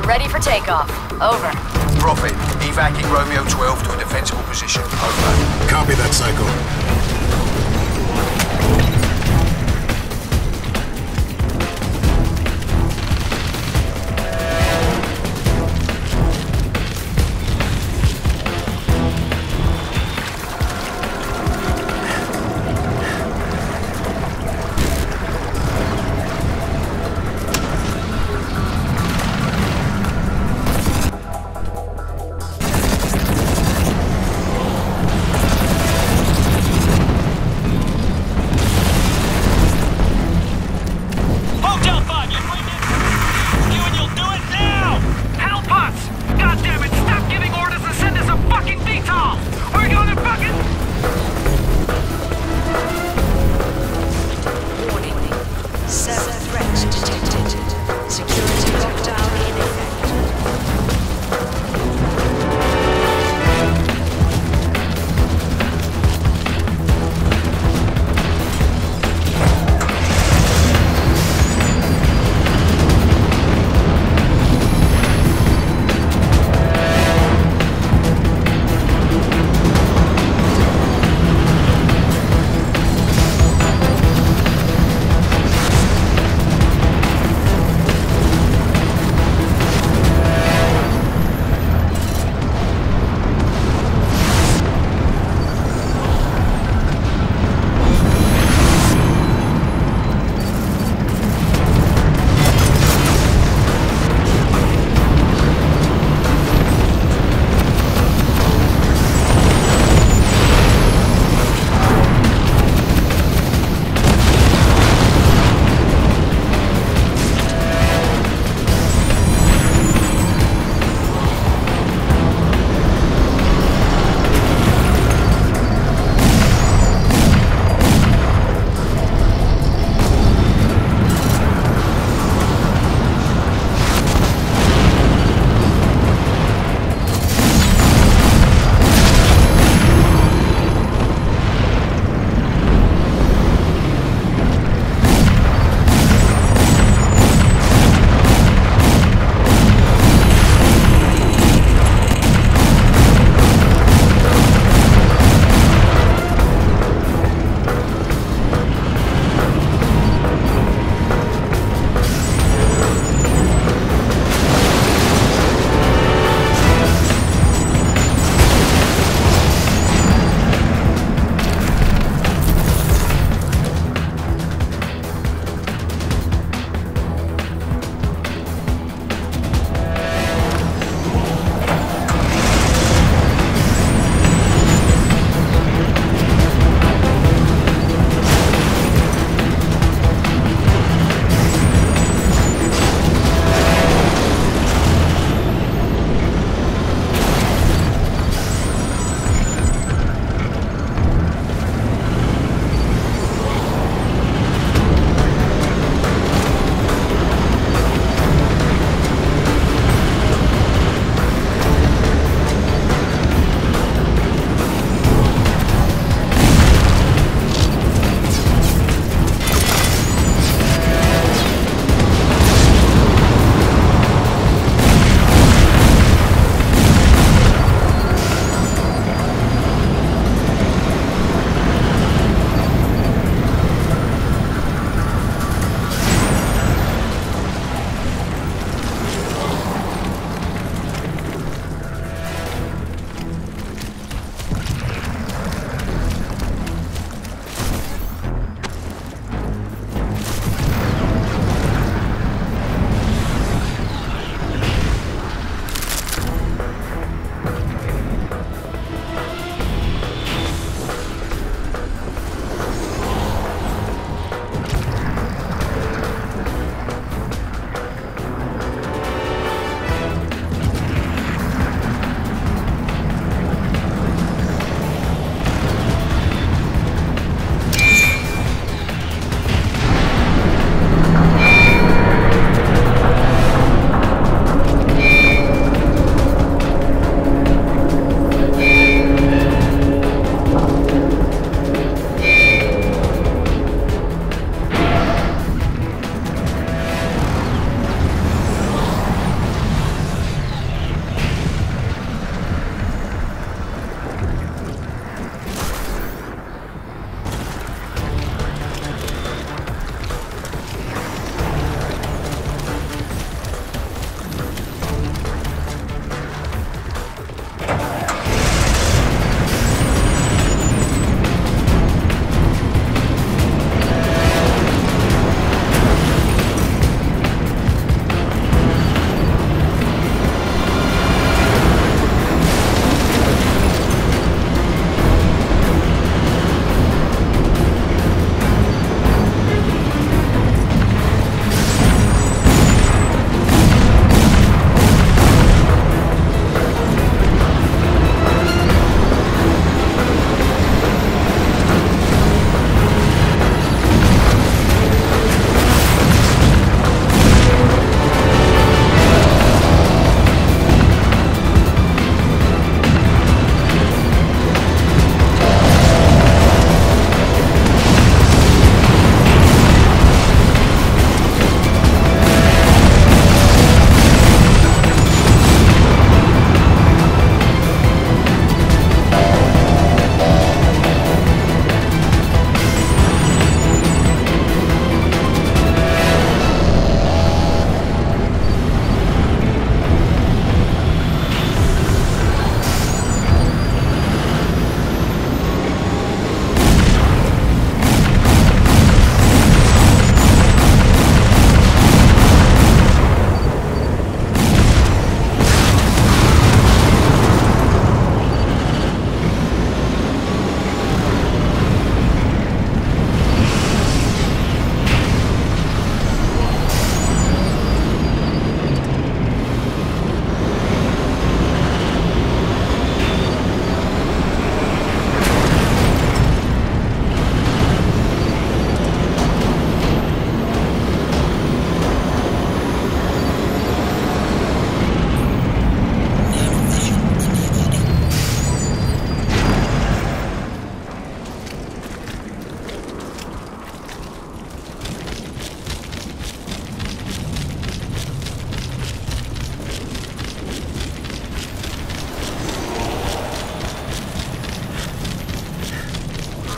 Ready for takeoff. Over. Prophet, evacuate Romeo 12 to a defensible position. Over. Copy that, Psycho.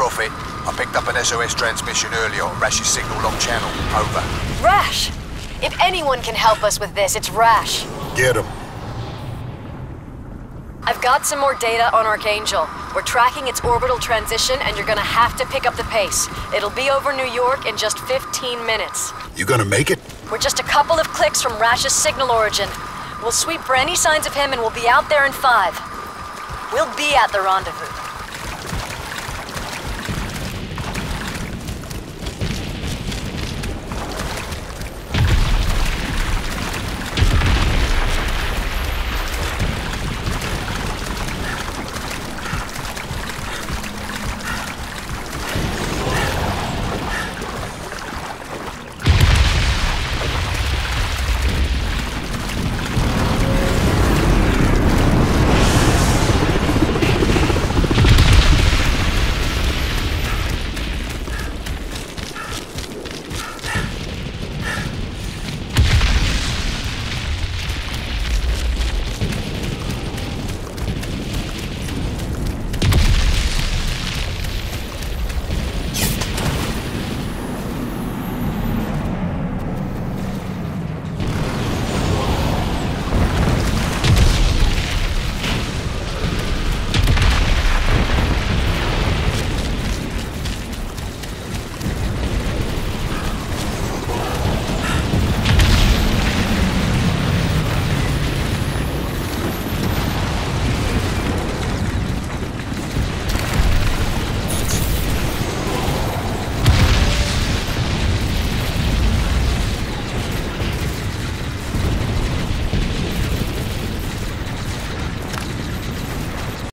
Prophet. I picked up an SOS transmission earlier on Rash's signal lock channel. Over. Rash! If anyone can help us with this, it's Rash. Get him. I've got some more data on Archangel. We're tracking its orbital transition, and you're gonna have to pick up the pace. It'll be over New York in just 15 minutes. You gonna make it? We're just a couple of clicks from Rash's signal origin. We'll sweep for any signs of him, and we'll be out there in 5. We'll be at the rendezvous.